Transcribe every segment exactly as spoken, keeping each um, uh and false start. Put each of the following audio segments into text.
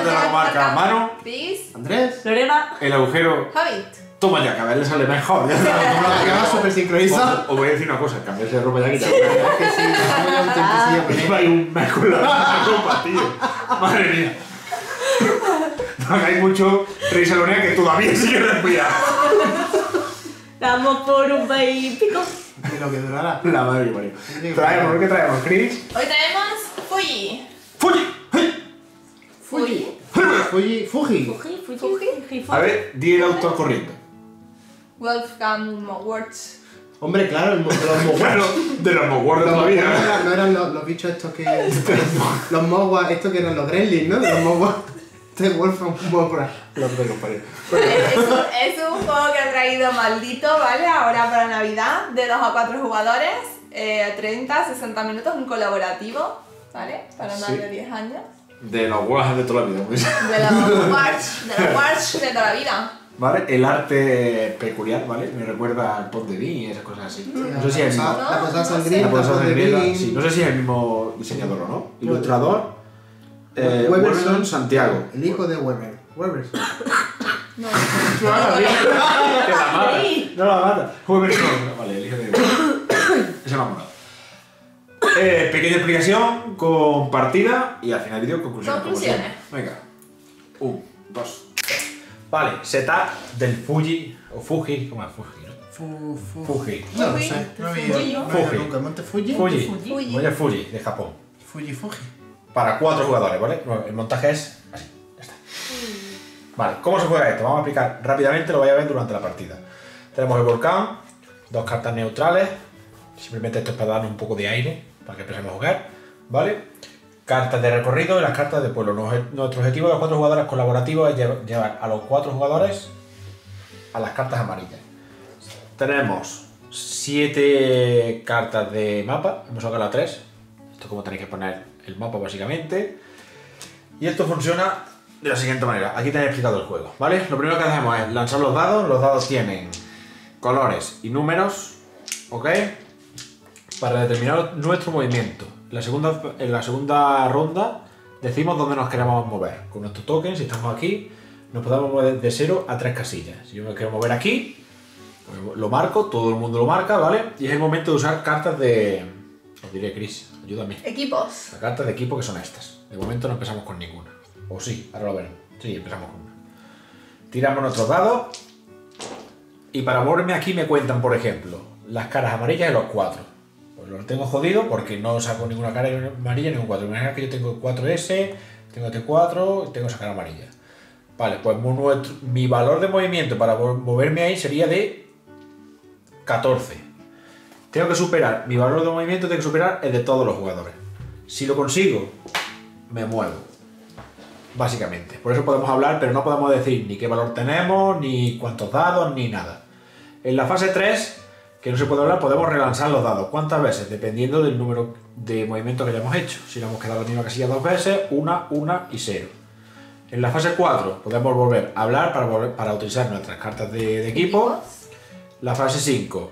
de la comarca, Manu. Chris. Andrés. Lorena. El agujero. Javi. Toma ya, que a ver le sale mejor. Ya está. Ya va súper sincronizado. Os voy a decir una cosa, cambiarse de ropa ya que ya. Es que sí, ya voy a un tiempecillo con Lleva ahí un mes con la misma ropa, tío. Madre mía. No hagáis mucho reírse a Lorena que todavía sigue respirando. Damos por un país y pico. de lo que durará. La madre que parió. Traemos, ¿qué traemos, Chris? Hoy traemos Fuji. ¡Fuji! ¡Hey! Fuji. Fuji, Fuji. Fuji, Fuji, Fuji. Fuji. A ver, di el autor corriendo. Wolfgang Mozart. Hombre, claro, el mo- los mogwai. Claro, de los mogwai de Los toda la mogwai vida. eran- no eran los, los bichos estos que. Los mogwai, estos que eran los gremlins, ¿no? Los mogwai. Este Wolfgang Mozart. La puta que os parió. Es un, es un juego que ha traído Maldito, ¿vale? Ahora para Navidad, de dos a cuatro jugadores, eh, treinta a sesenta minutos, un colaborativo, ¿vale? Para más Sí. de diez años. De los guas de toda la vida. pues. De los Wars, de los Wars de toda la vida. ¿Vale? El arte peculiar, ¿vale? Me recuerda al Pont de Vin y esas cosas así. No sé si es el mismo. La posada No sé. sangrienta, La posada Pont de sangrienta, Vin. sí. No sé si es el mismo diseñador o no. Ilustrador. Eh, Weberson. Weberson Santiago. El hijo de Weber. Weberson. No, Que la mata. No la mata. Weberson. Vale, el hijo de Weberson. Ese me ha molado. Eh, pequeña explicación con partida y al final del vídeo conclusiones. como Conclusiones. siempre. Venga. Un, dos, tres. Vale, setup del Fuji o Fuji. ¿Cómo es Fuji? ¿no? Fu, fu. Fuji. No lo sé. No he ido, Fuji. no he ido Fuji. nunca. ¿Monte Fuji? Fuji. Fuji. Voy a Fuji, de Japón. Fuji, Fuji. Para cuatro jugadores, ¿vale? Bueno, el montaje es así, ya está. Vale, ¿cómo se juega esto? Vamos a explicar rápidamente, lo vais a ver durante la partida. Tenemos el volcán, dos cartas neutrales, simplemente esto es para darnos un poco de aire, para que empecemos a jugar, ¿vale? Cartas de recorrido y las cartas de pueblo. Nos- Nuestro objetivo de los cuatro jugadores colaborativos es lle- llevar a los cuatro jugadores a las cartas amarillas. Tenemos siete cartas de mapa, hemos sacado las tres. Esto es como tenéis que poner el mapa básicamente. Y esto funciona de la siguiente manera. Aquí tenéis explicado el juego, ¿vale? Lo primero que hacemos es lanzar los dados. Los dados tienen colores y números, ¿ok? Para determinar nuestro movimiento. En la segunda, en la segunda ronda decimos dónde nos queremos mover. Con nuestro token, si estamos aquí, nos podemos mover de cero a tres casillas. Si yo me quiero mover aquí, pues lo marco, todo el mundo lo marca, ¿vale? Y es el momento de usar cartas de... Os diré, Chris, ayúdame. Equipos. Las cartas de equipo que son estas. De momento no empezamos con ninguna. O sí, ahora lo veremos. Sí, empezamos con una. Tiramos nuestros dados. Y para moverme aquí me cuentan, por ejemplo, las caras amarillas de los cuatro. Pues los tengo jodido porque no saco ninguna cara amarilla ni un cuatro. Imagina que yo tengo cuatro ese, tengo este cuatro y tengo esa cara amarilla. Vale, pues mu- nuestro- mi valor de movimiento para mo- moverme ahí sería de catorce. Tengo que superar, mi valor de movimiento tiene que superar el de todos los jugadores. Si lo consigo, me muevo. Básicamente. Por eso podemos hablar, pero no podemos decir ni qué valor tenemos, ni cuántos dados, ni nada. En la fase tres, que no se puede hablar, podemos relanzar los dados. ¿Cuántas veces? Dependiendo del número de movimientos que hayamos hecho. Si le hemos quedado en la misma casilla dos veces, una, una y cero. En la fase cuatro podemos volver a hablar para, volver- para utilizar nuestras cartas de, de equipo. La fase cinco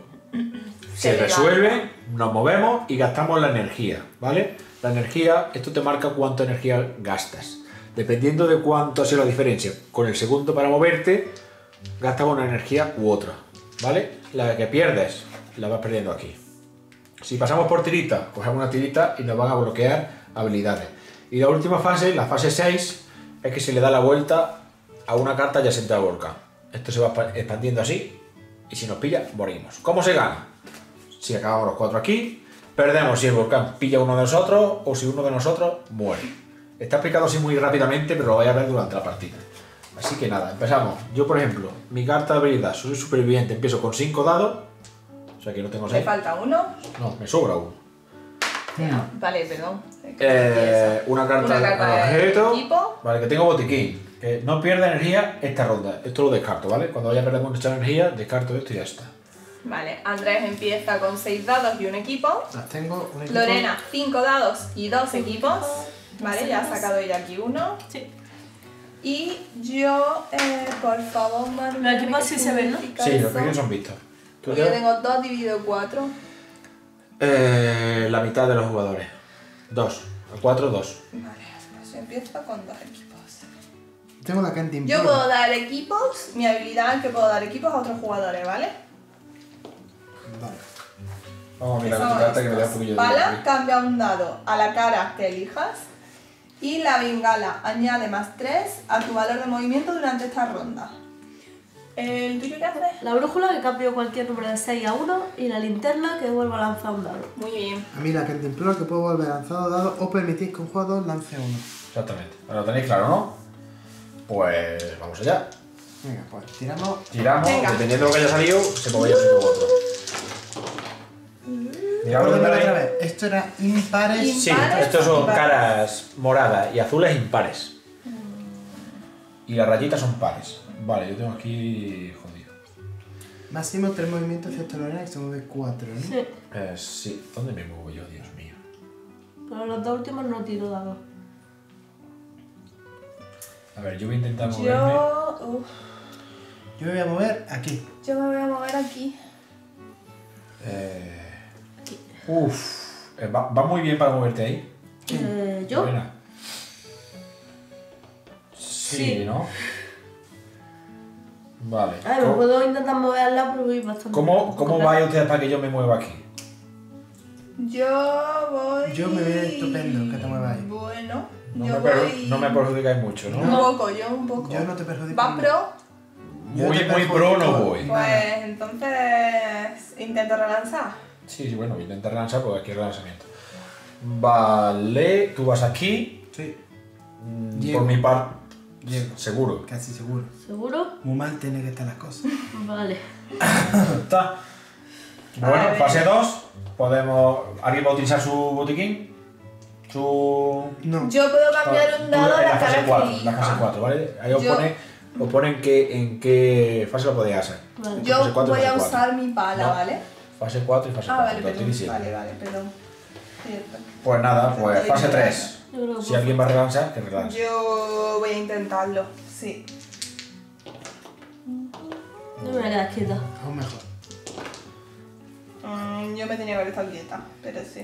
se Se resuelve, nos movemos y gastamos la energía, ¿vale? La energía, esto te marca cuánta energía gastas. Dependiendo de cuánto ha sido la diferencia con el segundo para moverte, gastas una energía u otra, ¿vale? La que pierdes, la vas perdiendo aquí. Si pasamos por tirita, cogemos una tirita y nos van a bloquear habilidades. Y la última fase, la fase seis, es que se le da la vuelta a una carta adyacente al volcán. Esto se va expa- expandiendo así y si nos pilla, morimos. ¿Cómo se gana? Si acabamos los cuatro aquí, perdemos si el volcán pilla a uno de nosotros o si uno de nosotros muere. Está explicado así muy rápidamente, pero lo vais a ver durante la partida. Así que nada, empezamos. Yo, por ejemplo, mi carta de habilidad, soy superviviente, empiezo con cinco dados. O sea que no tengo Le seis. falta uno. No, me sobra uno. Vale, perdón. Eh, una carta, Una carta de de objeto. equipo. Vale, que tengo botiquín. Que no pierda energía esta ronda. Esto lo descarto, ¿vale? Cuando vaya a perder mucha energía, descarto esto y ya está. Vale, Andrés empieza con seis dados y un equipo. Las tengo. Un equipo. Lorena, cinco dados y dos equipos. Vale, ya ha sacado ella aquí uno. Sí. Y yo, eh, por favor, Manu. Los equipos sí se ven, ¿no? significa Sí, los eso? pequeños son vistos. ¿Tú Yo qué? tengo dos dividido cuatro. Eh, la mitad de los jugadores. Dos. A cuatro, dos. Vale, pues yo empiezo con dos equipos. Tengo la cantina. Yo puedo dar equipos, mi habilidad es que puedo dar equipos a otros jugadores, ¿vale? Vale. Vamos a mirar Son tu carta que me da un estos. poquillo de Bala, vida. cambia un dado a la cara que elijas. Y la bengala añade más tres a tu valor de movimiento durante esta ronda. ¿El tuyo qué hace? La brújula que cambio cualquier número de seis a uno y la linterna que vuelvo a lanzar un dado. Muy bien. A mí la cantimplora que puedo volver lanzado dado o permitir que un jugador lance uno. Exactamente. Ahora lo tenéis claro, ¿no? Pues vamos allá. Venga, pues tiramos. Tiramos, Venga. dependiendo de lo que haya salido, se mueve así como otro. Mirad lo que Recuérdame tenéis. otra vez. Esto era impares. Im- Sí, Impares, estos son impares. caras moradas y azules impares. Y las rayitas son pares. Vale, yo tengo aquí jodido. Máximo tres movimientos excepto Lorena que se mueve cuatro, ¿no? Sí, Eh, sí, ¿dónde me muevo yo, Dios mío? pero los dos últimos no tiro dados. A ver, yo voy a intentar moverme. Yo... uf, Yo me voy a mover aquí. yo me voy a mover aquí. Eh... Uf, eh, va, va muy bien para moverte ahí. Eh, ¿Yo? Lorena. Sí, Sí. ¿no? Vale. A ver, me ¿Cómo, puedo intentar mover al lado, pero voy bastante. cómo, cómo vais ustedes para que yo me mueva aquí? Yo voy... Yo me viene estupendo que te muevas ahí. Bueno, No, yo me, per- voy... no me perjudicáis mucho, ¿no? Un poco, yo un poco. Yo no te perjudico. ¿Vas pro? Yo Muy, te muy perjudico pro no voy. nada. Pues entonces intento relanzar. Sí, sí, bueno, voy a intentar relanzar porque aquí hay relanzamiento. Vale, tú vas aquí. Sí, Mm, Llego. Por mi parte, Llego. seguro. casi seguro. ¿Seguro? Muy mal tienen que estar las cosas. Vale. Está. Bueno, A ver. fase dos. Podemos. ¿Alguien va a utilizar su botiquín? Su. No. Yo puedo cambiar un Tú dado a en la la fase cara que cuatro, la elija. fase cuatro, ¿vale? Ahí os Yo- pone, os pone en, qué, en qué fase lo podéis hacer. Vale. Fase Yo cuatro y voy a fase cuatro. usar mi pala, No. ¿vale? Fase cuatro y fase Ah, cuatro. vale, te lo estoy perdón. diciendo. Vale, vale, perdón. Cierto. Pues nada, pues Estoy fase bien. tres. Yo creo que Si puedo. alguien va a relanzar, que relance. Yo voy a intentarlo, sí. Yo me voy a quedar quieta. Aún mejor. Mm, yo me tenía que haber estado quieta, pero sí.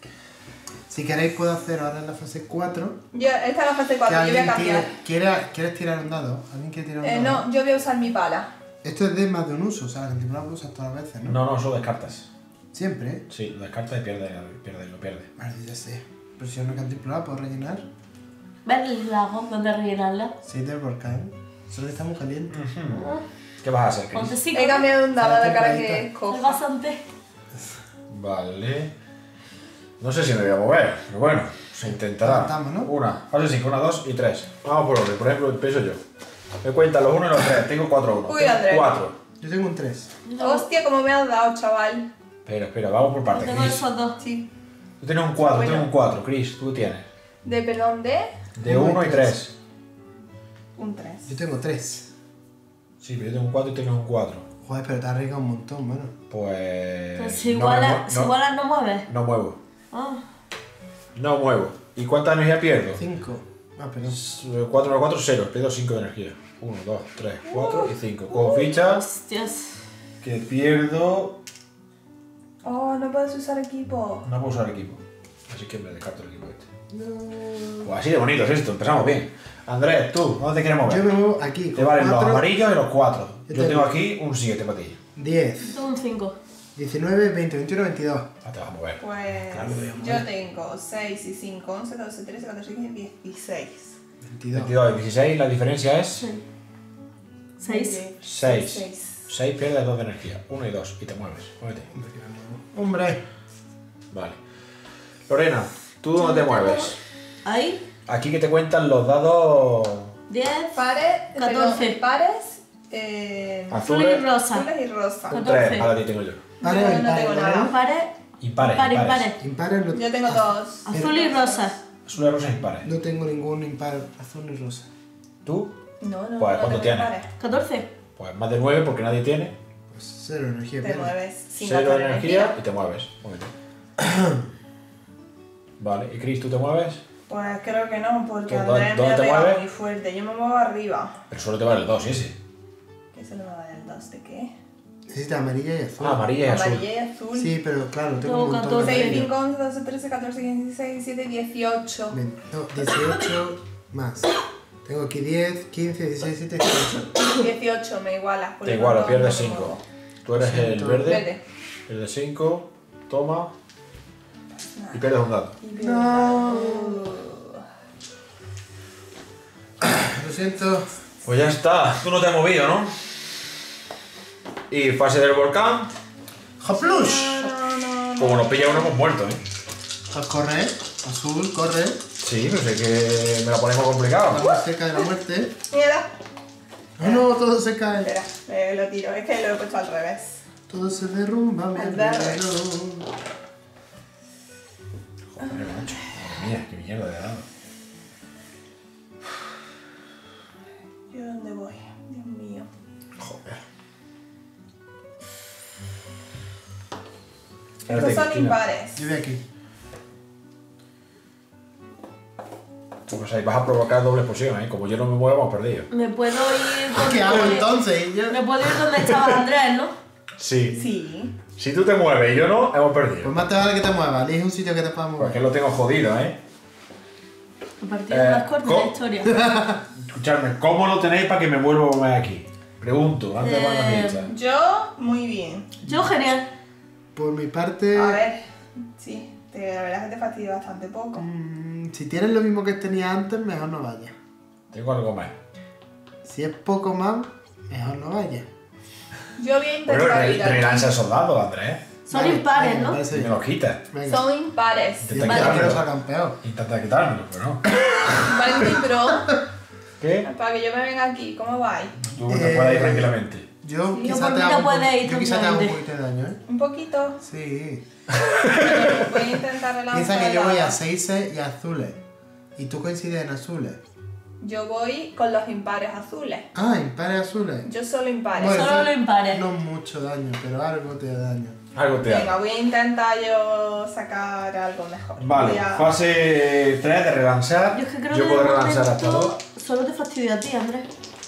Si queréis puedo hacer ahora en la fase cuatro. Yo, esta es la fase Que cuatro, yo voy a alguien cambiar. tire- ¿Quiere- ¿Quieres tirar un dado? ¿Alguien quiere tirar un Eh, dado? no, yo voy a usar mi pala. Esto es de más de un uso, o sea, la cantimplora puedo usar todas las veces, ¿no? No, no, solo descartas. Siempre, ¿eh? Sí, lo descartas y pierdes, pierdes, lo pierdes. Maldita sea. Pero si es una cantimplora puedo rellenar. ¿Ves el lago donde rellenarla? Sí, del volcán. Solo está muy caliente. ¿Qué vas a hacer, Chris? Ponte sí. He cambiado un dado a la cara Templadita. que Es escoja. bastante. Vale. No sé si me voy a mover, pero bueno, se intentará. Intentamos, ¿no? Una, fase cinco, una, dos y tres. Vamos por orden, por ejemplo, empiezo yo. Me cuentan los uno y los tres, tengo cuatro uno. Uy, Andrés. cuatro. Yo tengo un tres. Hostia, como me has dado, chaval. Espera, espera, vamos por partes. Tengo Chris. esos dos. Sí. Tú tienes un cuatro, Bueno. tengo un cuatro. Chris, tú tienes. De perdón de De Uno y uno y tres. tres. un tres. Yo tengo tres. Sí, pero yo tengo un cuatro y tienes un cuatro. Joder, pero te has arriesgado un montón, mano. Pues. Pues si no igual, me a- mue- si no, igual a no mueves. no muevo. Ah, No muevo. ¿Y cuánta energía pierdo? Cinco. Ah, perdón. cuatro más cuatro, cero. Pierdo cinco de energía. uno, dos, tres, cuatro y cinco. Con ficha hostias. que pierdo. Oh, no puedes usar equipo. No puedo usar equipo. Así que me descarto el equipo este. Pues así de bonito es esto, empezamos bien. Andrés, tú, ¿dónde te quieres mover? Yo me muevo aquí. Te con valen los cuatro, amarillos y los cuatro. Yo Yo tengo- tengo aquí un siete para ti. diez, Tengo un cinco. diecinueve, veinte, veintiuno, veintidós. Ah, te vas a mover. Pues Claro, voy a mover. yo tengo seis y cinco, once, doce, trece, catorce, quince, dieciséis. veintidós. veintidós y dieciséis, la diferencia es Sí. Seis. seis. seis. seis pierdes dos de energía. uno y dos. Y te mueves. Muévete. Hombre. Vale. Lorena, ¿tú dónde te mueves? Ahí. Aquí que te cuentan los dados Diez. Pares, catorce. perdón, pares, eh, Azul y azules. rosa. azules y rosa. Un catorce. tres. Ahora ti tengo yo. Pares Yo o no impares, tengo ¿no? nada. Impares. Impares. Impares, impares. impares. Impares no, Yo tengo dos. Azul y rosa. Azules, rosas, impares. no tengo ningún impar azul ni rosa. ¿Tú? No, no, Pues, no ¿cuánto tengo tienes? pares. catorce. Pues más de nueve porque nadie tiene. Pues cero energía. Te pierdo. mueves sin Cero gastar de energía y te mueves. Muévete. Vale, ¿y Chris, tú te mueves? Pues creo que no, porque ¿Dónde- Andrés me dónde ha te pegado mueves? muy fuerte. Yo me muevo arriba. Pero solo te vale el dos, ese. ¿Qué se le va a dar el dos de qué? Necesita amarilla y azul. Ah, amarilla y azul. Amarilla y azul. Sí, pero claro, tengo Tengo un montón catorce. de seis, energía. cinco, once, doce, trece, catorce, quince, dieciséis, diecisiete, dieciocho. Ven, no, dieciocho más. Tengo aquí diez, quince, dieciséis, diecisiete, dieciocho. dieciocho, me igualas. por Te lo igualo, tanto, pierdes no me cinco. muevo. Tú eres el Siento. verde. Verde. Pierdes cinco. Toma. Y pierdes un dato. Y pierdes- No. Uh. Lo siento. Pues ya está. Tú no te has movido, ¿no? Y fase del volcán. ¡Hoplush! No, no, no. Como nos pilla uno, hemos muerto, ¿eh? Pues corre, azul, corre. Sí, no sé que me la ponemos complicado. La más cerca de la muerte. Mierda. ¡Oh no! Todo se cae. Espera, eh, lo tiro. Es que lo he puesto al revés. Todo se derrumba, mi Al verde. alrededor. Joder, macho. Madre mía, qué mierda de dado. ¿Yo dónde voy? Dios mío. Joder. Estos son impares. Yo voy aquí. Pues ahí vas a provocar doble explosión, ¿eh? Como yo no me muevo, hemos perdido. Me puedo ir donde... ¿Qué hago entonces? Yo- Me puedo ir donde estaba Andrés, ¿no? Sí. Sí. Si tú te mueves y yo no, hemos perdido. Pues más te vale que te muevas. Elige un sitio que te puedas Porque mover. lo tengo jodido, ¿eh? El partido Eh, más corto de ¿cómo? la historia. Escuchadme, ¿cómo lo tenéis para que me vuelva a mover aquí? Pregunto, antes de poner la Eh, ficha. Yo, muy bien. Yo, genial. Por mi parte. A ver. Sí, te, la verdad es que te fastidia bastante poco. mm, si tienes lo mismo que tenías antes, mejor no vayas. Tengo algo más. Si es poco más, mejor no vayas. Yo voy a Bueno, intentar re- evitar. relanza el soldado, Andrés. Son Vale, impares, venga, ¿no? me Y parece me bien. lo quitas. Venga. Son impares. Intenta Yo quitármelo. quiero ser campeón. Intenta quitármelo, pero no. Valenti Pro, ¿Qué? para que yo me venga aquí, ¿cómo vais? Tú te Eh, puedes ir tranquilamente. Yo Sí, quizá por te mí hago no un po- puedes ir yo quizá te hago un tranquilamente. poquito de daño, ¿eh? Un poquito. Sí. Voy a intentar relanzar. Piensa que yo voy a la- seis y a azules. Y tú coincides en azules. Yo voy con los impares azules. Ah, impares azules. Yo solo impares. Bueno, Solo eso los impares. No mucho daño, pero algo te da daño. Algo te Venga, hago. voy a intentar yo sacar algo mejor. Vale, Voy a- fase tres de relanzar. Yo es que creo Yo que puedo de relanzar hasta momento dos. solo te fastidio a ti, Andrés.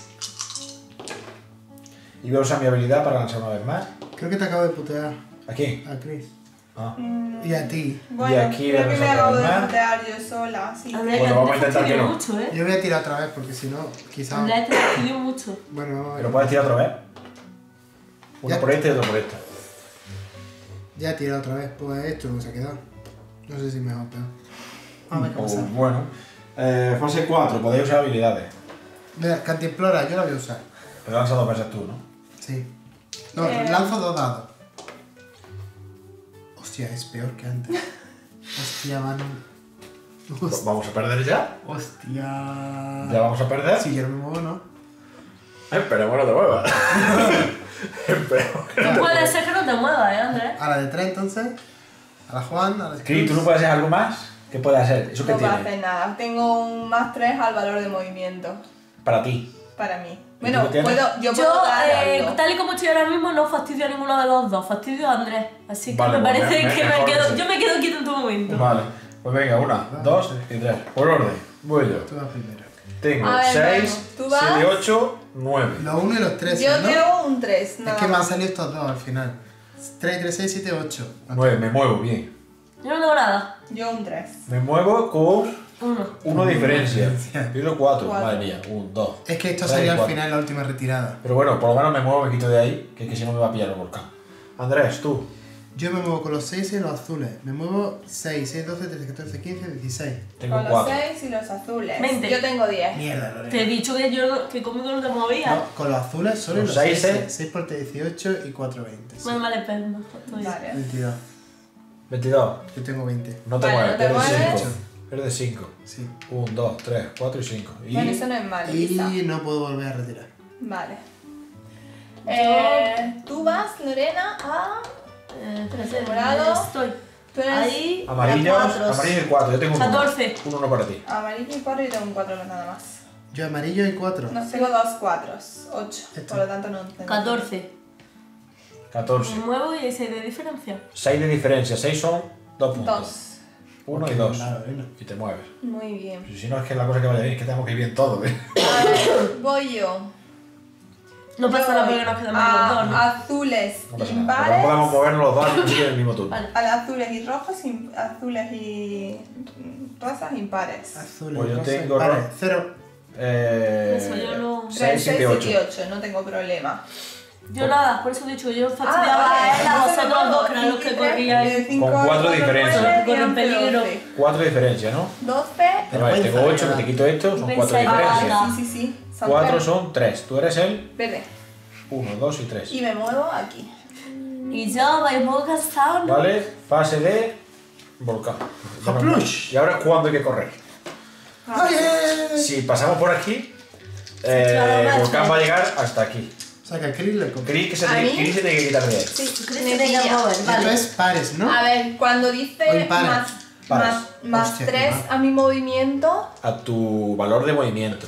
Y voy a usar mi habilidad para lanzar una vez más. Creo que te acabo de putear ¿A quién? a Chris. Ah. Mm, Y a ti. Bueno, Y aquí creo que vamos me a acabo de calmar. putear yo sola. Sí. Andrés, Bueno, que vamos a te intentar que fastidio no. mucho, ¿eh? Yo voy a tirar otra vez porque si no, quizá. Andrés, te fastidio mucho. Bueno, Pero puedes tirar otra vez. Uno Ya. por este y otro por esta. ya he tirado otra vez. Pues esto es lo que se ha quedado. No sé si mejor o peor. A ver qué O, pasa. bueno. Eh, fase cuatro, podéis usar habilidades. Mira, Cantimplora, yo la voy a usar. Pero lanzas dos veces tú, ¿no? Sí. No, Eh. lanzo dos dados. Hostia, es peor que antes. Hostia, mano. Pues Hostia. vamos a perder ya. Hostia. Ya vamos a perder. Si yo no me muevo, no. Esperemos no te muevas. Esperemos que no te Puede muevas. ser que no te muevas, ¿eh, Andrés? A la de tres, entonces. A la Juan, a la Cris, ¿tú no puedes hacer algo más? ¿Qué puedes hacer? ¿Eso qué No puedo tiene? hacer nada. Tengo un más tres al valor de movimiento. Para ti. Para mí. ¿Y Bueno, tú qué tienes? puedo, yo Yo, puedo dar eh, algo. tal y como estoy ahora mismo, no fastidio a ninguno de los dos, fastidio a Andrés. Así que Vale, me pues parece me- me- que me mejor quedo, que sí. yo me quedo quieto en tu momento. Vale. Pues venga, una, dos y tres. Por orden. Voy yo. Tú vas primero. Tengo A ver, seis, bueno, tú vas. siete, ocho, nueve. Los uno y los tres, Yo ¿no? tengo un tres, nada Es que me han más. salido estos dos al final. tres, tres, seis, siete, ocho. nueve, me muevo bien. Yo no tengo nada. Yo un tres. Me muevo con Uno. uno de diferencia. diferencia. Pido cuatro. Cuatro. Madre mía. Un, dos. Es que esto tres, salió al cuatro. final en la última retirada. Pero bueno, por lo menos me muevo, me quito de ahí, que es que si no me va a pillar el volcán. Andrés, tú. Yo me muevo con los seis y los azules. Me muevo seis, seis, doce, trece, catorce, quince, dieciséis. Tengo Con los cuatro. seis y los azules. Veinte. Yo tengo diez. Mierda, Lorena. Te he dicho que yo que conmigo no te movías. No, con los azules solo Con los seis, seis. ¿eh? seis por dieciocho y cuatro, veinte. Sí. Bueno, vale, pero no, estoy bien. Vale. veintidós. veintidós. Yo tengo veinte. No te Vale, mueves, no te pierdes mueves. cinco. Pierdes cinco. Sí. uno, dos, tres, cuatro y cinco. Y Bueno, eso no es malo, quizá. Y no puedo volver a retirar. Vale. Eh, tú vas, Lorena, a... Eh, espérate, Morado. estoy. Tú eres Ahí. amarillos, cuatro. amarillo y cuatro. Yo tengo uno. catorce. Uno no para ti. amarillo y cuatro y tengo un cuatro nada más. Yo amarillo y cuatro. No, tengo dos cuatros, ocho. Esto. Por lo tanto no tengo. catorce. catorce. Me muevo y hay seis de diferencia. seis de diferencia. seis son dos puntos. Dos. uno y Ok, dos. claro, Lorena. Y te mueves. Muy bien. Si no es que la cosa que vaya bien, es que tenemos que ir bien todo, ¿eh? A ver, voy yo. No pasa Yo nada voy porque nos quedamos a los dos, ¿no? Azules No pasa nada. impares. Pero no podemos movernos los dos en el mismo turno. Vale. A azules y rojos, im- azules y mm, rosas impares. Azul Pues yo rosa, tengo vale, ro- cero. Eh, Eso yo no- tres, seis, seis, siete, siete y ocho. ocho, no tengo problema. Yo nada, por eso he dicho, yo fastidiaba Ah, vale, a él, a entonces vosotros me dos, que eran los que corríais. cinco, Con cuatro nueve, diferencias. diez, Corren once, peligro. doce. Cuatro diferencias, ¿no? doce. A ver, tengo ocho, que te quito esto, son cuatro Pensáis- diferencias. Ah, Sí, sí, sí. Son Cuatro tres. son tres. Tú eres el Verde. uno, dos y tres. Y me muevo aquí. Y yo vais muy cansado, ¿no? ¿Vale? Fase de volcán. Haplush. Y ahora, ¿cuándo hay que correr? ¡Oye! Si pasamos por aquí, claro, eh, macho. volcán va a llegar hasta aquí. O sea que el Krill le compra. Chris que se, ¿A tiene- mí? Chris se tiene que quitar de ahí. Sí, ¿Tú crees me que tenga pilla. mover? Esto Vale. es pares, ¿no? A ver, cuando O dice impares. más, Pares. más, más Hostia, tres qué mal. a mi movimiento, A tu valor de movimiento.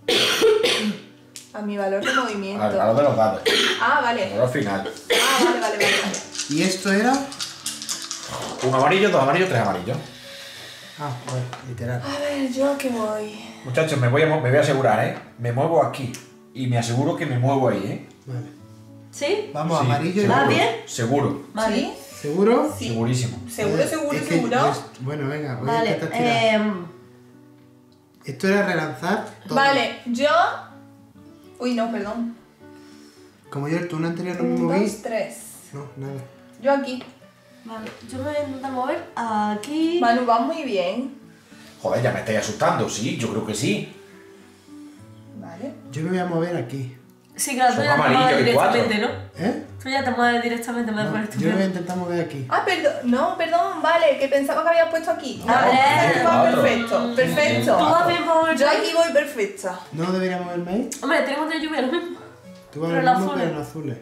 a mi valor de movimiento. Al valor de los dados. Ah, Al vale. valor final. Ah, vale, vale, vale. vale. Y esto era. Un amarillo, dos amarillos, tres amarillos. Ah, bueno, literal. A ver, yo a qué voy. Muchachos, me voy, a, mo- me voy a asegurar, ¿eh? Me muevo aquí. Y me aseguro que me muevo ahí, ¿eh? Vale. ¿Sí? Vamos, Sí, amarillo y seguro, ¿Va bien? Seguro. Vale. ¿Sí? ¿Seguro? Sí. Segurísimo. Seguro, Eh, seguro, es que seguro. yo- Bueno, venga, voy a Vale, intentar tirar. eh, Esto era relanzar todo. Vale, yo. Uy, no, perdón. Como yo el turno anterior no me Un, moví. dos, tres. No, nada. Yo aquí. vale, yo me voy a intentar mover aquí. Manu, va muy bien. Joder, ya me estáis asustando. Sí, yo creo que sí. Vale. Yo me voy a mover aquí. Sí, claro, tú Son ya te mueves amarillos y directamente, ¿no? ¿Eh? Tú ya te mueves directamente, me No, pones tu yo me voy a pie. intentar mover aquí. Ah, perdón. No, perdón, vale, que pensaba que había puesto aquí. No, Ah, eh, va cuatro. perfecto, perfecto. ¿Tú vas bien para moverte? Yo aquí voy perfecta. ¿No debería moverme ahí? Hombre, tenemos de lluvia lo mismo. Tú vas Pero lo en mismo, azules. pero en azules.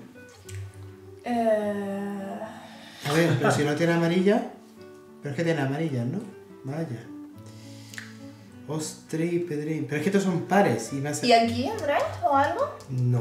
Eh... A ver, pero si no tiene amarilla. Pero es que tiene amarillas, ¿no? Vaya. Ostri, Pedrín. Pero es que estos son pares y me hace. ¿Y aquí, Andrés, o algo? No.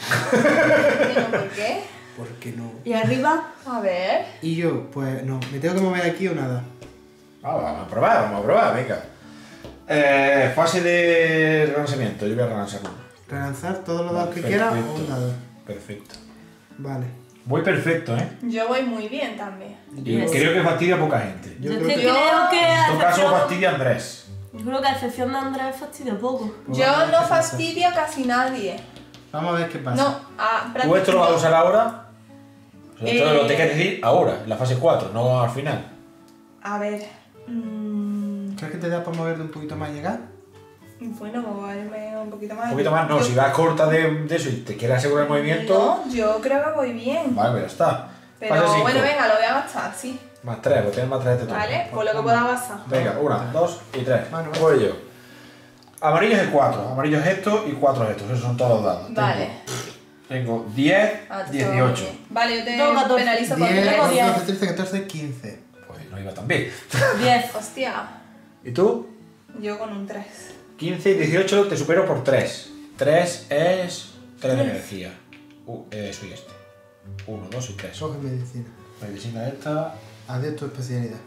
Digo, ¿por qué? ¿Por qué no? Y arriba, A ver. Y yo, pues no. ¿Me tengo que mover aquí o nada? Ah, vamos a probar, vamos a probar, venga. Eh, fase de relanzamiento. Yo voy a relanzar uno. ¿Relanzar todos los dados que Perfecto. quiera o un dado? Perfecto. Vale. Voy perfecto, ¿eh? Yo voy muy bien también. Y Yes. creo que fastidia a poca gente. Yo yo, creo es que que- creo que a En todo caso, excepción, fastidia a Andrés. yo creo que a excepción de Andrés fastidia poco. Pues Yo vamos a ver no qué pasa. fastidio a casi nadie. Vamos a ver qué pasa. No, a ¿Tú esto lo vas a usar ahora? O sea, esto Eh. lo tienes que decir ahora, en la fase cuatro, no al final. A ver. mm, ¿Crees que te da para moverte un poquito más y llegar? bueno, moverme un poquito más. Un poquito más, no, Yo- si vas corta de, de eso y te quieres asegurar el movimiento, No, yo creo que voy bien. vale, pero ya está. Pero Fase cinco. bueno, venga, lo voy a gastar, sí. Más tres, pues tienes más tres de este turno. Vale, por lo que pueda pasar. Venga, una, dos y tres. Mano. Voy yo. Amarillo es el cuatro, amarillo es esto y cuatro es estos, esos son todos los dados. Vale. Tengo, tengo diez, Ah, te dieciocho. toca bien. Vale, yo te No, catorce. penalizo por diez, tres. tengo diez. doce, trece, catorce, quince. Pues no iba tan bien. diez. Hostia, ¿Y tú? yo con un tres. quince y dieciocho te supero por tres. tres es tres de energía. Uh, eh, soy este. uno, dos y tres. Coge medicina. Medicina esta. Adiós tu especialidad.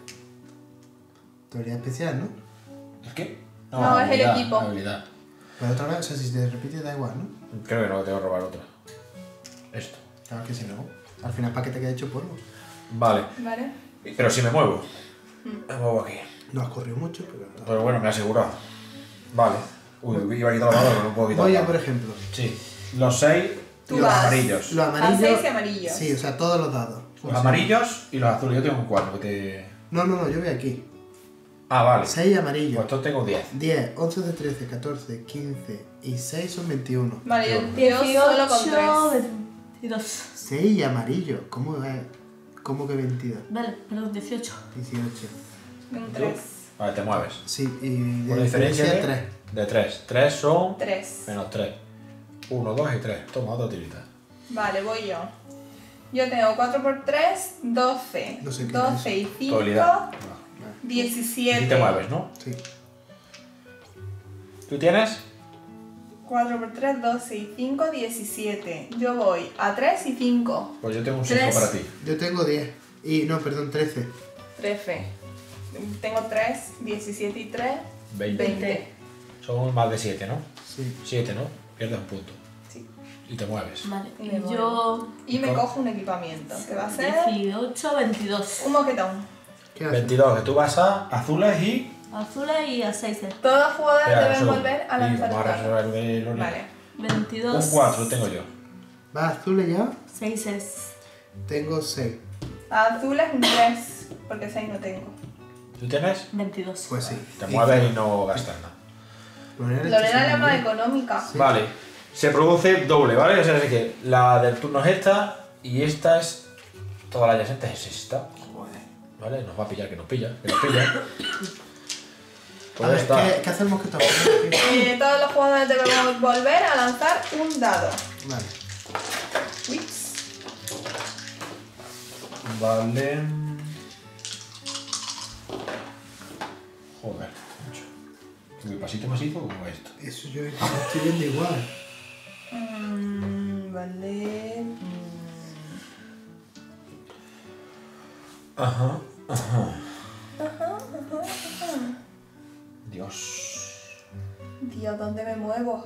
Teoría especial, ¿no? ¿El qué? No, es el habilidad, equipo. Habilidad. Pero otra vez, o sea, si te repite da igual, ¿no? Creo que no, tengo que robar otra. Esto. Claro que si no. Al final, ¿para qué te queda hecho polvo? Vale. Vale. Pero si me muevo. Me muevo aquí. No has corrido mucho, pero... Pero bueno, me he asegurado. Vale. Uy, iba a quitar los dados, pero no puedo quitar Voy los a, por dados. ejemplo, Sí. Los seis Tú y los vas. amarillos. los amarillos... seis y amarillos. Sí, o sea, todos los dados. Los amarillos y los azules. Yo tengo un cuatro que te... No, no, no, yo voy aquí. Ah, vale. seis Pues amarillos. estos tengo diez. diez, once, trece, catorce, quince y seis son veintiuno. Vale, yo, yo solo con tres. veintidós. seis amarillos. ¿Cómo es? ¿Cómo que veintidós? Vale, perdón, dieciocho. dieciocho. Un tres. Vale, te mueves. Sí, y de Por diferencia de tres. De tres. tres son Tres. menos tres. uno, dos y tres. Toma, otra tirita. Vale, voy yo. Yo tengo cuatro por tres, doce. No sé qué doce y Tu cinco, habilidad. diecisiete. Y te mueves, ¿no? Sí. ¿Tú tienes? cuatro por tres, doce y cinco, diecisiete. Yo voy a tres y cinco. Pues yo tengo un cinco Tres. para ti. Yo tengo diez. Y no, perdón, trece. trece. Tengo tres, diecisiete y tres, veinte. veinte. Son más de siete, ¿no? Sí. siete, ¿no? Pierdes un punto. Sí. Y te mueves. Vale, Y y me yo Y me ¿Cómo? cojo un equipamiento, que va a ser dieciocho, veintidós. un moquetón. ¿Qué haces? veintidós, que tú vas a azules y azules y a seis. Todos los jugadores Espera, deben solo- volver a y lanzar vamos a un dado. reservar el de Lorena. Vale. veintidós. Un cuatro tengo yo. ¿Va azul ya? seis es. Tengo seis. Azules un tres, porque seis no tengo. ¿Tú tienes? veintidós. Pues sí. Te mueves y no gastas nada. Lorena, Lorena estás es la más bien. económica. Sí. Vale. Se produce doble, ¿vale? O sea, así que la del turno es esta y esta es... Toda la adyacente es esta. Joder. ¿Vale? Nos va a pillar, que nos pilla, que nos pilla. A Pues ver, está. ¿qué, ¿qué hacemos que estamos? Eh, todos los jugadores deben volver a lanzar un dado. Vale. Uips. Vale. Joder, mucho. ¿Qué pasito macizo o esto? Eso yo estoy viendo igual. Mm, vale. Mm. Ajá, ajá. Dios. Dios, ¿dónde me muevo?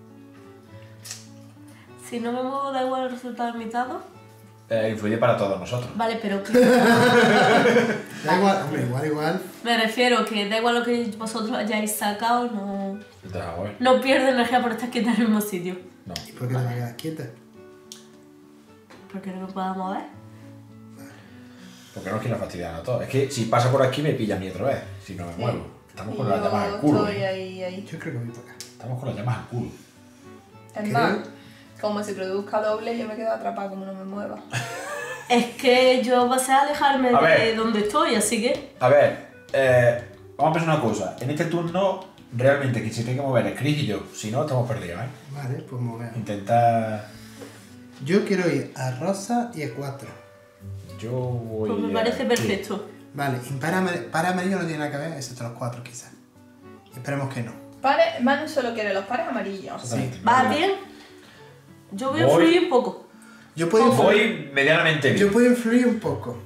Si no me muevo, da igual el resultado del mitado. Eh, influye para todos nosotros. Vale, pero que- Da igual, hombre, igual, igual. me refiero que da igual lo que vosotros hayáis sacado, no, Entonces, a ver. no pierde energía por estar quieta en el mismo sitio. No. ¿Y por qué te vas a quedar quieta? Porque no me puedo mover. Porque no quiero fastidiar a todos. Es que si pasa por aquí me pilla a mí otra vez. Si no me muevo. Estamos con Y las llamas yo al culo. estoy ¿eh? ahí, ahí. Yo creo que voy para acá. Estamos con las llamas al culo. Es Creo- más, como si produzca doble, yo me quedo atrapada como no me mueva. Es que yo pasé a alejarme A de ver. donde estoy, así que... A ver, eh, vamos a pensar una cosa. En este turno, realmente quien se tiene que mover es Chris y yo. Si no, estamos perdidos, ¿eh? Vale, pues movemos. Intenta... Yo quiero ir a rosa y a cuatro. Yo voy... Pues me a- parece perfecto. Vale, impar amar- par amarillo no tiene nada que ver, excepto los cuatro quizás. Esperemos que no. Pare- Manu solo quiere los pares amarillos. Exactamente. ¿Va Vale. bien? Yo voy a Voy. influir un poco. Yo puedo influir, Voy medianamente bien. yo puedo influir un poco.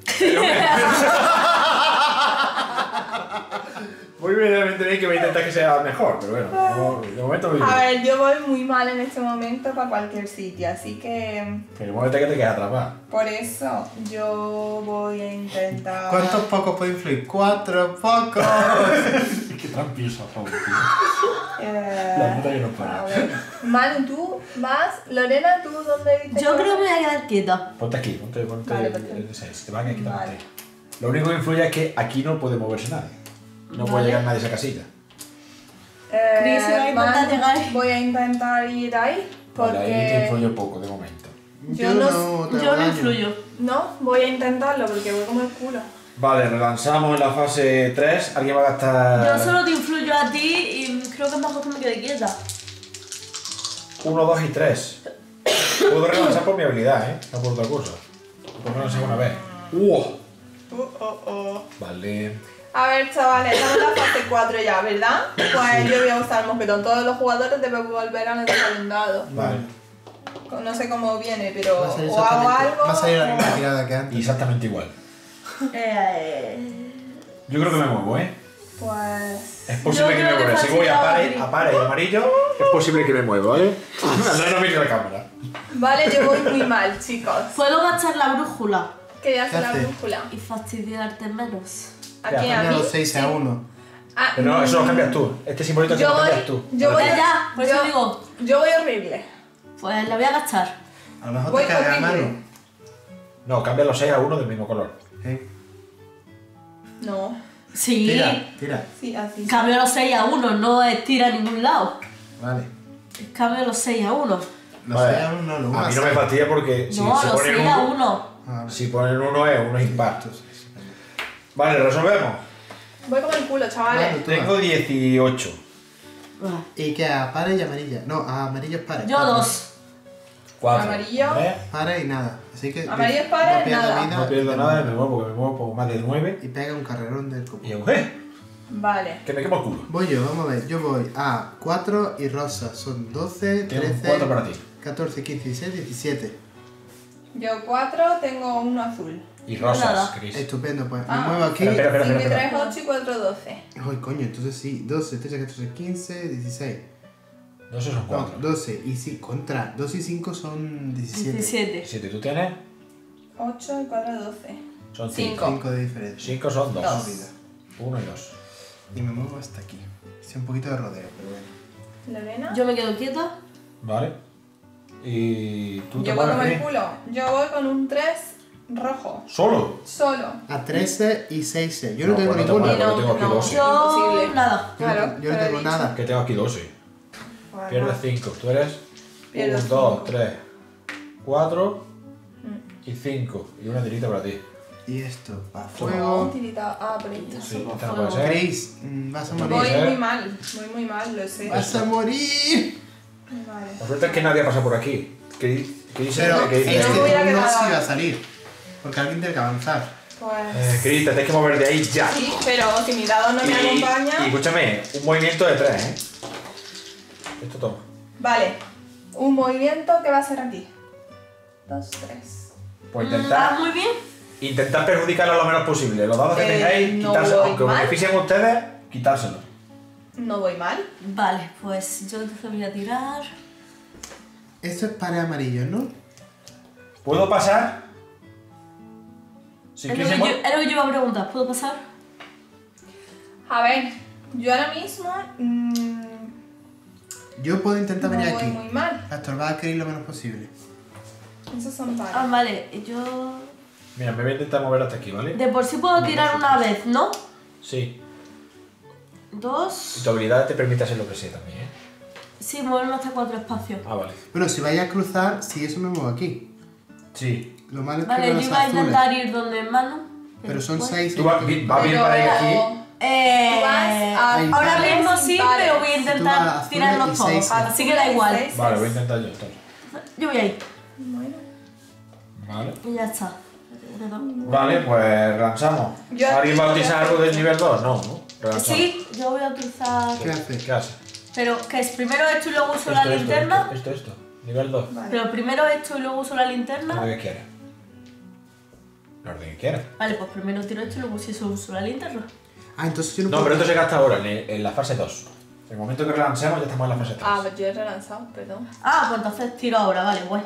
Voy medianamente bien, que voy a intentar que sea mejor, pero bueno, no- de momento voy A bien. ver, yo voy muy mal en este momento para cualquier sitio, así que Pero muévete que te quedas atrapado. por eso yo voy a intentar... ¿Cuántos pocos puedo influir? Cuatro pocos. Qué tramposo, Raúl, tío. Eh, La puta que nos parió. a ver. Manu, tú vas. Lorena, ¿tú dónde viste? Yo creo que me voy a quedar quieta. Ponte aquí, ponte, ponte Vale, el- perfecto. el de seis. Te van aquí, Vale. vale. Lo único que influye es que aquí no puede moverse nadie. No puede Vale. llegar nadie a esa casilla. Eh, Chris, va a intentar Manu, llegar ahí. Voy a intentar ir ahí Vale, ahí te porque... influye poco de momento. Yo no- te Yo hago no daño. influyo. No, voy a intentarlo porque voy como el culo. Vale, relanzamos en la fase tres. Alguien va a gastar Yo solo te influyo a ti y creo que es mejor que me quede quieta. uno, dos y tres. Puedo relanzar por mi habilidad, ¿eh? No por otra cosa. Puedo relanzar una vez. ¡Uh! Uh, oh, oh. Vale. A ver, chavales, estamos en la fase cuatro ya, ¿verdad? Pues yo voy a usar el mosquetón. Todos los jugadores deben volver a lanzar un dado. Vale. No sé cómo viene, pero Va a salir o hago exactamente- algo. va a salir la o- misma tirada que antes. Exactamente igual. Eh, Yo creo que me muevo, ¿eh? Pues. Es posible Yo que me creo que mueva. Si voy a facilitaba pare, Chris. a pare y amarillo, es posible que me mueva, ¿eh? Andrés no mire la cámara. Vale, yo voy muy mal, chicos. Puedo gastar la brújula Que ya ¿Qué se la hace? brújula. y fastidiarte menos. ¿A Ya, quién? ¿A Cambia mí? los seis a uno. Ah, Pero no, eso lo mm, cambias tú. Este simbolito que Yo lo voy. cambias tú. Yo voy. Ya, ya, por eso yo- digo. Yo voy horrible. Pues la voy a gastar. A lo mejor Voy te cae a horrible. mano. No, cambia los seis a uno del mismo color. ¿Eh? No. Sí. Tira, tira. Sí, así. Cambio los seis a uno, no estira a ningún lado. Vale. Cambio los seis a uno. Los Vale. seis a uno no, lo uno A mí no seis. me fastidia porque si No, se los ponen seis a uno, uno. Ah, vale. si ponen uno es uno es impar. Vale, resolvemos. Voy como el culo, chavales. Vale. Tú Tengo dieciocho. ¿Y qué? ¿A pares y amarilla? No, a amarillos pares. Yo dos. cuatro. Amarillo. Andrés, Pares y nada. Así que. Amarillos pares, no pierdo nada. vida no pierdo y- nada, me muevo porque me muevo por más de nueve. Y pega un carrerón del copo. Y un ¡eh! Vale. Que me quemo el culo. Voy yo, vamos a ver. Yo voy a cuatro y rosa. Son doce, Tengo un trece, cuatro para ti. catorce, quince, dieciséis, diecisiete. Yo cuatro, tengo uno azul. Y rosas, Nada. Chris. Estupendo, pues. Ah. Me muevo aquí. Espera, espera, cinco y espera. tres, ocho y cuatro, doce. Ay, coño, entonces sí. doce, trece, catorce, quince, dieciséis. No, esos son No, cuatro. doce. Y sí, contra. doce y cinco son diecisiete. diecisiete. Siete, ¿tú tienes? ocho y cuatro, doce. Son Cinco. cinco. cinco de diferencia. Cinco son dos. Dos. Vida. Uno y dos. Y me muevo hasta aquí. Es un poquito de rodeo, pero bueno. Lorena. Yo me quedo quieta. Vale. Y tú te Yo voy pones con el aquí. culo. Yo voy con un tres rojo. ¿Solo? Solo. A trece y seis. Yo no, No, tengo pues no te ninguno. mueves. Y yo tengo aquí no, doce. Yo Imposible. nada. Yo no- Claro, yo no te lo he tengo dicho. nada. Que tengo aquí doce. Bueno. Pierdes cinco. Tú eres Pierdo uno, dos, cinco. tres, cuatro Mm. y cinco. Y una tirita para ti. Y esto, para Un fuego. tirita. Ah, por ahí. Sí, Somos esta no fuego. puede ser. Chris, mm, vas a No morir. Voy ser. muy mal. Voy muy mal, lo sé. Vas a morir. Vale. La suerte es que nadie pasa por aquí. Que, que dice Pero que dice- no este me hubiera turno quedado- sí va a salir. Porque alguien tiene que avanzar. Pues. Eh, Chris, te tienes que mover de ahí ya. Sí, pero si mi dado no me y, acompaña. y escúchame, un movimiento de tres, ¿eh? Esto toma. Vale. Un movimiento que va a ser aquí. Dos, tres. Pues Ah, intentar, muy bien. intentar perjudicarlo lo menos posible. Los dados que Eh, tengáis, no quitárselos. voy Aunque os mal. beneficien ustedes, quitárselos. No voy mal. Vale, pues yo entonces voy a tirar. Esto es pared amarillo, ¿no? ¿Puedo pasar? Si Es lo, que quisiéramos- yo, es lo que yo iba a preguntar. ¿Puedo pasar? A ver, yo ahora mismo. mm, Yo puedo intentar no venir voy aquí. muy mal. A estorbar a Chris lo menos posible. Esos son Ah, pares. vale. Yo... Mira, me voy a intentar mover hasta aquí, ¿vale? De por sí puedo tirar una vez, ¿no? Sí. Y Dos... tu habilidad te permite hacer lo que sea también, ¿eh? Sí, moverme hasta cuatro espacios. Ah, vale. Bueno, si vais a cruzar, si eso me muevo aquí. Sí. Lo malo es que Vale, veo yo los iba a azules. intentar ir donde Manu. Pero son después- seis. Tú vas y- bien, va bien Pero- para ir aquí. Eh, Tú vas a- Ahí. ahora Pares, mismo sí, impares. pero voy a Tú vas a intentar azules tirarlos y todos. seis. Así que da igual. Seis. Vale, voy a intentar yo entonces. Yo voy ahí. Bueno. Vale. Y ya está. Uno, dos. Vale, pues lanzamos. Yo- ¿Alguien va a utilizar algo del nivel dos? No, ¿no? Relanzamos. Sí, yo voy a utilizar. ¿Qué hace? ¿Qué hace? Pero que es primero esto y luego uso Esto, la esto, linterna. Esto, esto, esto. Nivel dos. Vale. Pero primero esto y luego uso la Lo linterna. que quieras. Lo orden que quieras. Vale, pues primero tiro esto y luego si eso uso la linterna. Ah, entonces yo no, No, puedo. pero esto se gasta ahora, en, el- en la fase dos. En el momento que relancemos ya estamos en la fase tres. Ah, pues yo he relanzado, perdón. Ah, pues entonces tiro ahora, vale, guay.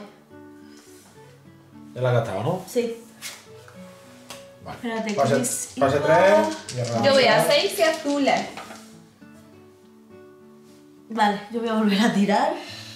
Ya la has gastado, ¿no? Sí. Vale. Espérate, Fase, Chris, fase igual. tres. y relanzamos. Yo voy a seis y azules. Vale, yo voy a volver a tirar.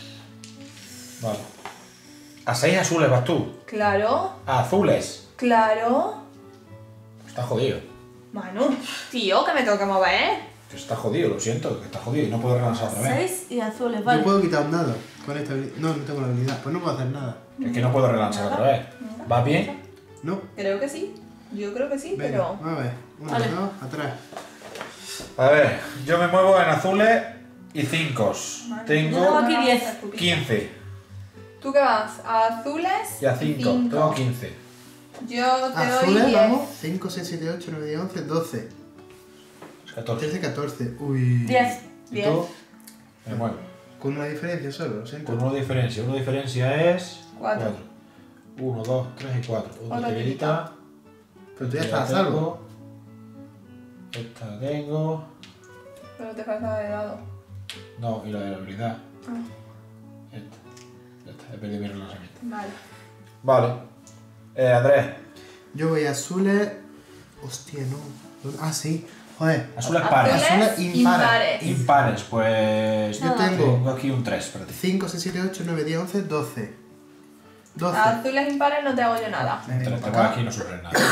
Vale. A seis azules vas tú. Claro, A azules. claro. Está jodido. Manu, tío, que me tengo que mover. Que está jodido, lo siento, que está jodido y no puedo relanzar otra vez. Seis y azules, Yo vale. puedo quitar un dado con esta habilidad. No, no tengo la habilidad. Pues no puedo hacer nada. Es que no puedo relanzar otra vez. ¿Va bien? No. Creo que sí. Yo creo que sí, Venga, pero. vamos a ver. Uno, Vale. dos, atrás. A ver, yo me muevo en azules y cinco. Vale. Yo tengo Tengo aquí diez. quince ¿Tú qué vas? ¿A azules? y a cinco. Tengo quince. Yo te doy Azules, diez. vamos. cinco, seis, siete, ocho, nueve, diez, once, doce. catorce. trece, catorce. Uy. Diez. ¿Y Diez. tú? Me muevo. Con una diferencia solo, lo siento. Con una diferencia. Una diferencia es Cuatro. uno, dos, tres y cuatro. Otra Otra tirita. Pero tú ya Esta estás a la salvo. tengo. Esta la tengo. Pero te falta de dado. No, y la de la habilidad. Ah, Esta. Ya está, he perdido mi relanzamiento. vale. Vale. Eh, Andrés. Yo voy a azules. Hostia, no. Ah, sí. Joder. Azules pares. Azules Azules impares. impares. Impares, pues. Yo Nada. tengo Tengo aquí un tres para ti. cinco, seis, siete, ocho, nueve, diez, once, doce. doce. A azules impares no te hago yo nada. Me vengo Te para tengo acá. aquí y no sufres nada.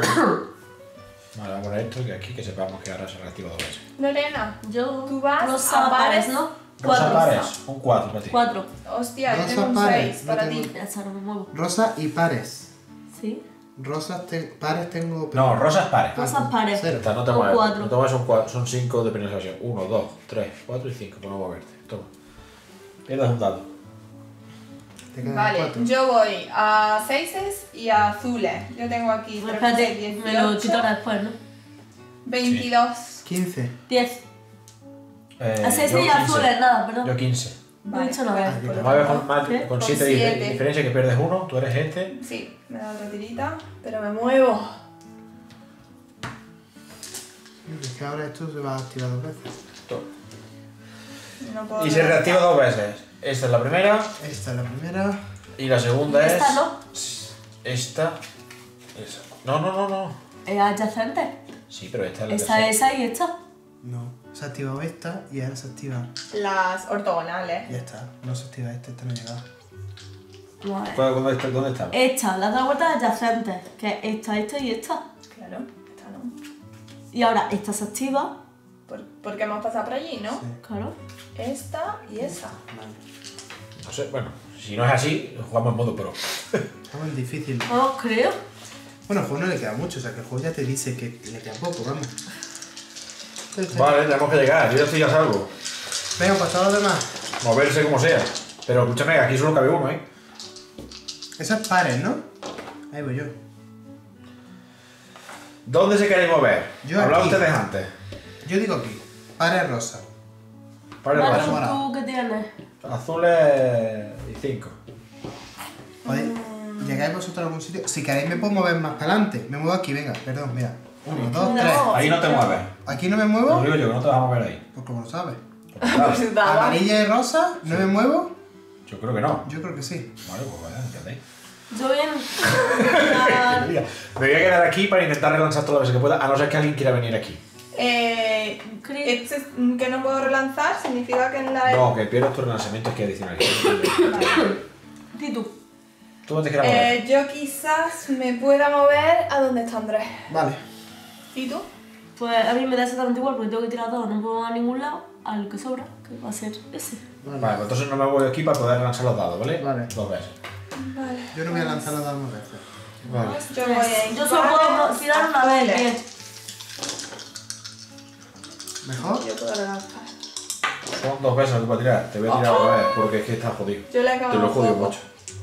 Vale, vamos a poner esto y aquí que sepamos que ahora se reactiva dos veces. Lorena, Yo. Tú vas rosa a pares, pares. ¿no? Rosa Cuatro. pares, un cuatro para ti. Cuatro. hostia, yo Rosa tengo un pares, seis no para tengo- ti. Ya está, no me muevo. Rosa y pares. Sí. Rosas, te- pares tengo. No, rosas pares. Ah, Rosas pares. Cero. Esta, no te O mueves. cuatro. No te mueves, son, cuatro, son cinco de penalización. Uno, dos, tres, cuatro y cinco para no moverte. Toma. Pierdes un dado. Te quedan Vale, cuatro. yo voy a seises y a azules. Yo tengo aquí Bueno, tres, espérate, seis, me lo dieciocho, quito ahora después, ¿no? veintidós. quince. Diez. Eh, A seis yo y quince. azules, nada, perdón. Yo quince. No he dicho nada. Ah, pues, Te mueves con, más- ¿Qué? con Con siete de siete. diferencia que pierdes uno. Tú eres este. Sí, me da otra tirita, pero me muevo. Es que ahora esto se va a activar dos veces. Toma. No puedo Y se reactiva dos veces. Esta es la primera Esta es la primera. y la segunda es. Esta no. Esta. Esa. No, no, no, no. Es adyacente. Sí, pero esta es la Esta, tercera. esa y esta. No. Se ha activado esta y ahora se activa. Las ortogonales. Ya está. No se activa esta, esta no ha llegado. Vale. ¿Cuál- ¿Dónde está? ¿Dónde está? Esta, las dos vueltas adyacentes, que es esta, esta y esta. Claro, esta no. Y ahora esta se activa, Por- porque hemos pasado por allí, ¿no? Sí. claro. Esta y esa. Vale. No sé, bueno, si no es así, jugamos en modo pro. Estamos en difícil. No creo. Bueno, al juego no le queda mucho, o sea que el juego ya te dice que le queda poco, vamos. Vale, tenemos que llegar, yo ya estoy a salvo. Venga, pues todos los demás. Moverse como sea. Pero escúchame, aquí solo cabe uno, ¿eh? Eso es pares, ¿no? Ahí voy yo. ¿Dónde se queréis mover? Yo Hablaba aquí. ustedes antes. Yo digo aquí. Pares rosa. Para Vale, el morado. ¿tú qué tienes? azules y cinco. ¿Podéis? ¿Llegáis vosotros a algún sitio? Si queréis me puedo mover más para adelante. Me muevo aquí, venga, perdón, mira. Uno, dos, No. tres. Ahí no te mueves. ¿Aquí no me Te lo muevo? digo yo, que no te vas a mover ahí. Pues como lo sabes. Pues daba. Amarilla y rosa, ¿no me muevo? Yo creo que no. Yo creo que sí. Vale, pues vaya, ¿entendéis? Yo voy a... Me voy a quedar aquí para intentar relanzar todas las veces que pueda, a no ser que alguien quiera venir aquí. Eh, Cri- este es- que no puedo relanzar significa que en la... No, que pierdes tu relanzamiento es que adicional. Di tú. ¿Tú no te quieras mover? Eh, yo quizás me pueda mover a donde está Andrés. Vale. ¿Y tú? Pues a mí me da exactamente igual porque tengo que tirar dos, no puedo a ningún lado, al que sobra, que va a ser ese. Vale. Vale, pues entonces no me voy aquí para poder lanzar los dados, ¿vale? Vale. Dos veces. Vale. Yo no voy a lanzar los dados más veces. Vale. Yo voy a Yo solo puedo tirar una vez, azules. bien. ¿Mejor? Yo puedo relanzar. Son dos veces que voy a tirar. Te voy a tirar otra vez porque es que estás jodido. Yo le acabo Te lo he jodido poco. mucho.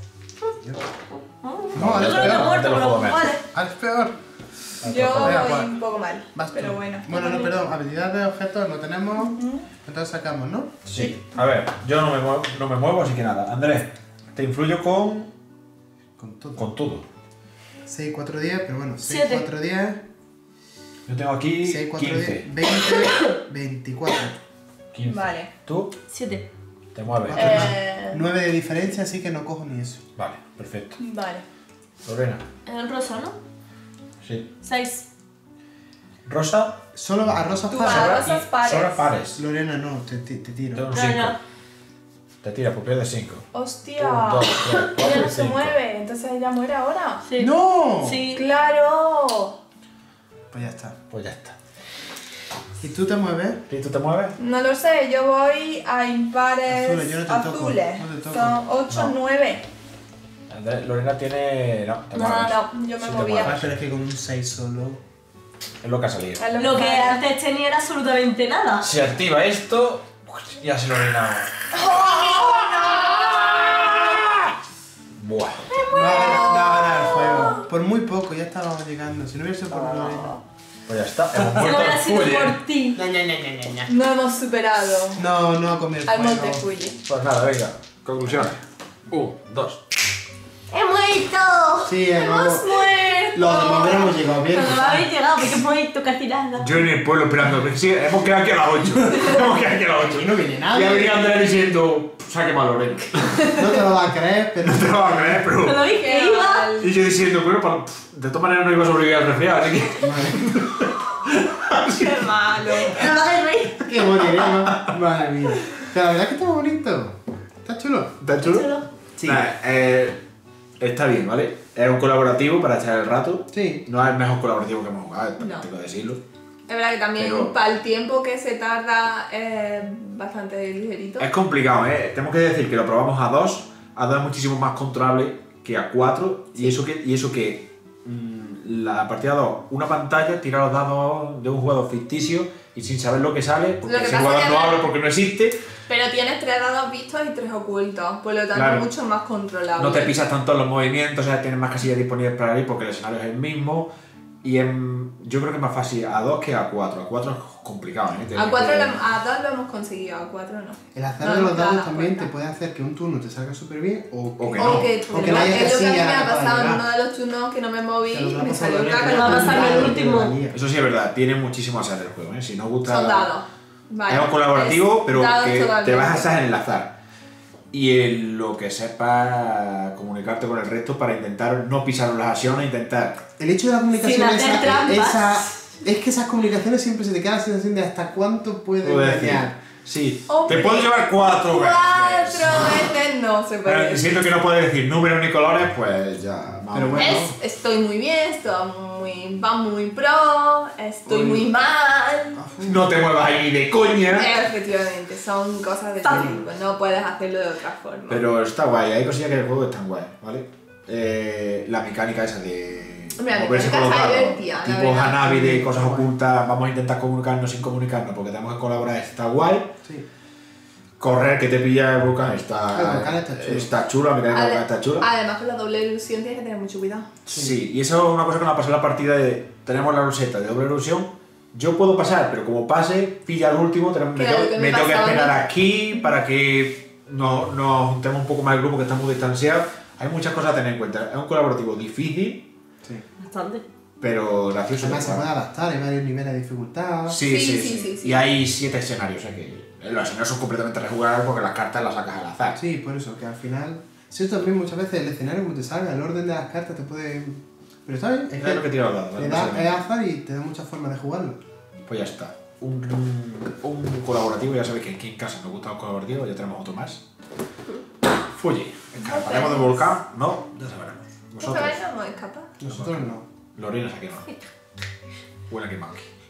No, ahora Yo es creo que he peor. muerto, te lo pero jodo menos. vale. Ahora es peor. Yo Venga, voy pues. un poco mal. Vas tú. Pero bueno. Bueno, no, perdón. Habilidad de objetos no tenemos. Entonces sacamos, ¿no? Sí. A ver, yo no me muevo, no me muevo así que nada. Andrés, te influyo con. Con todo. con todo. seis, cuatro, diez, pero bueno. seis, Siete. cuatro, diez. Yo tengo aquí seis, cuatro, diez. quince. veinte, veinticuatro. quince. Vale. ¿Tú? Siete. Te mueves. Cuatro más. Eh, nueve de diferencia, así que no cojo ni eso. Vale, perfecto. Vale. Lorena. El rosa, ¿no? Sí. Seis. Rosa. Solo a rosas Tú pares. a Sobra- rosas y- pares. sobra pares. Lorena, no, te, te, te tiro. Tengo un No, cinco. no. Te tiras, pues pierdes cinco. Hostia. Un, dos, tres, Ella cuatro no y se cinco. mueve, entonces ella muere ahora. Sí. ¡No! Sí. ¡Claro! Pues ya está. Pues ya está. ¿Y tú te mueves? ¿Y tú te mueves? No lo sé, yo voy a impares Azules, yo no te toco, azules. no te toco. Son ocho, No. nueve. Andrés, Lorena tiene. No, te No, mueves. no, yo me Sí te movía. Ah, mueves. pero es que con un seis solo. Es lo que ha salido. Es Lo que pasa. antes tenía era absolutamente nada. Se activa esto. Ya se Lorena. Buah. No va a ganar, no va a ganar el juego. Por muy poco, ya estábamos llegando. Si no hubiese por Lorena. Pues ya está. Hemos Si no muerto hubiera el sido Fuller. por ti. No hemos superado No, no ha comido el al juego. Monte Fuji. Pues nada, venga. Conclusiones. Un, dos. ¡He muerto! Sí, de nuevo. ¡Hemos muerto! Los demás hubiéramos llegado bien. Pero no habéis llegado porque he muerto casi nada. Yo en el pueblo esperando. Sí, hemos quedado aquí a las ocho. hemos quedado aquí a las ocho. Y no viene Y ha nadie. venido Andrés diciendo. Saque mal Lorena. No te lo vas a creer, pero. No te lo vas a creer, ¿Pero pero. veis que ¡Qué iba? mal! Y yo diciendo, bueno, para- de todas maneras no iba a sobrevivir al resfriado, así que. ¡Qué malo! No lo hagáis reír. Qué bonito, madre mía. Pero la verdad es que está muy bonito. Está chulo. ¿Está chulo? Chulo. Sí. Nah, eh, está bien, ¿vale? Es un colaborativo para echar el rato. Sí. No es el mejor colaborativo que hemos jugado, No. tengo que decirlo. Es verdad que también Pero- para el tiempo que se tarda es bastante ligerito. Es complicado, ¿eh? Tenemos que decir que lo probamos a dos. A dos es muchísimo más controlable que a cuatro. Y eso que, y eso que mm, la partida dos, una pantalla, tira los dados de un jugador ficticio y sin saber lo que sale, porque Lo que ese pasa jugador que no no- habla porque no existe. Pero tienes tres dados vistos y tres ocultos, por lo tanto Claro. mucho más controlable. No te pisas tanto en los movimientos, o sea, tienes más casillas disponibles para ir porque el escenario es el mismo. Y en- yo creo que es más fácil a dos que a cuatro. A cuatro es complicado, ¿eh? A Tienes cuatro que- lo, a dos lo hemos conseguido, a cuatro no. El azar No, de los no, dados no, también cuenta. te puede hacer que un turno te salga súper bien o, O que O no. que, O que no haya es lo que a mí me casilla ha para pasado en llegar. uno de los turnos que no me moví Pero y no me pasa salió nada, caca. que va a no pasar te el da, último. te da lía. Eso sí es verdad, tiene muchísimo azar el juego, ¿eh? Si no gusta... Son dados. Vale. Es un colaborativo, Es pero dados que te totalmente. basas en el azar. Y en lo que sepas comunicarte con el resto para intentar no pisar las acciones, intentar... El hecho de la comunicación Sin hacer esa, trampas. esa Es que esas comunicaciones siempre se te queda la sensación de hasta cuánto puede Puedo decir. engañar. Sí, Hombre, te puedo llevar cuatro veces. Cuatro veces no se puede. Eh, siento que no puedes decir números ni colores, pues ya. Vamos. Pero bueno. Es, estoy muy bien, estoy muy, va muy pro, estoy Uy. muy mal. No te muevas ahí de coña. Efectivamente, son cosas de tipo, no puedes hacerlo de otra forma. Pero está guay, hay cosillas que en el juego están guay, ¿vale? Eh, la mecánica esa de. Hombre, la moverse mecánica con los está dados, divertida, la tipo verdad. Hanabi de cosas ocultas, vamos a intentar comunicarnos sin comunicarnos porque tenemos que colaborar, está guay. Sí. Correr que te pilla el volcán está, El volcán está chulo. está chulo, la mecánica del volcán está chula. Además, con la doble ilusión tienes que tener mucho cuidado. Sí, y eso es una cosa que nos pasó en la partida de. Tenemos la roseta de doble ilusión. Yo puedo pasar, pero como pase, pilla el último, tenemos- me, Claro, tengo, que me me tengo que pasaba a mí. esperar aquí para que nos, nos juntemos un poco más el grupo que estamos distanciados. Hay muchas cosas a tener en cuenta. Es un colaborativo difícil, Sí. Bastante. pero gracioso. Además se puede adaptar, hay varios niveles de dificultad. Sí, sí, Sí, sí, sí, sí, sí. Y hay siete escenarios, o sea que los escenarios son completamente rejugables porque las cartas las sacas al azar. Sí, por eso, que al final... Sí, esto también muchas veces el escenario como te salga, el orden de las cartas te puede... Pero está bien, es Es lo que que tiro al lado, le ¿vale? da, No sé. es azar y te da muchas formas de jugarlo. Pues ya está. Un, un, un colaborativo, ya sabéis que aquí en casa nos gusta los colaborativos, ya tenemos otro más. Fuji. ¿Escaparemos del volcán? No, ya sabremos. ¿Esta Vosotros. vez no escapa? Nosotros no. Lorena se ha quemado. Huele a quemado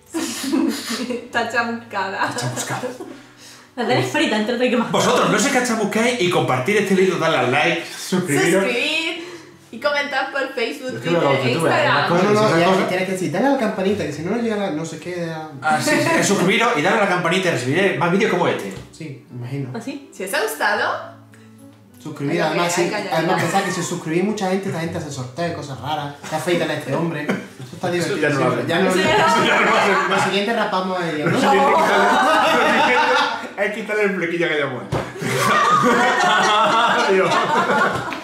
aquí. Está chamuscada. Chamuscado. La tenés frita entre todo y que más. Vosotros no se cachamusquéis y compartir este vídeo, darle al like, suscribiros. Suscribir y comentar por Facebook, Es que me lo Twitter e YouTube, una Instagram. cosa- No, no, si no, esas ya cosas- tienes que decir, dale a la campanita, que si no no llega la, no sé qué... a- Ah, sí, sí, es suscribiros y darle a la campanita y recibiréis más vídeos como este. Sí, me imagino. ¿Así? Si os ha gustado, Suscribir, Hay que- además, hay sí, que añadir. además pensar que si os suscribís mucha gente, esta gente hace sorteos y cosas raras, se afeitan a este hombre. Eso está divertido. ya no lo siempre. hace. Ya no, Eso ya no lo Lo siguiente rapamos a ellos, ¿no? Hay que quitarle el flequillo que ya muere. Adiós.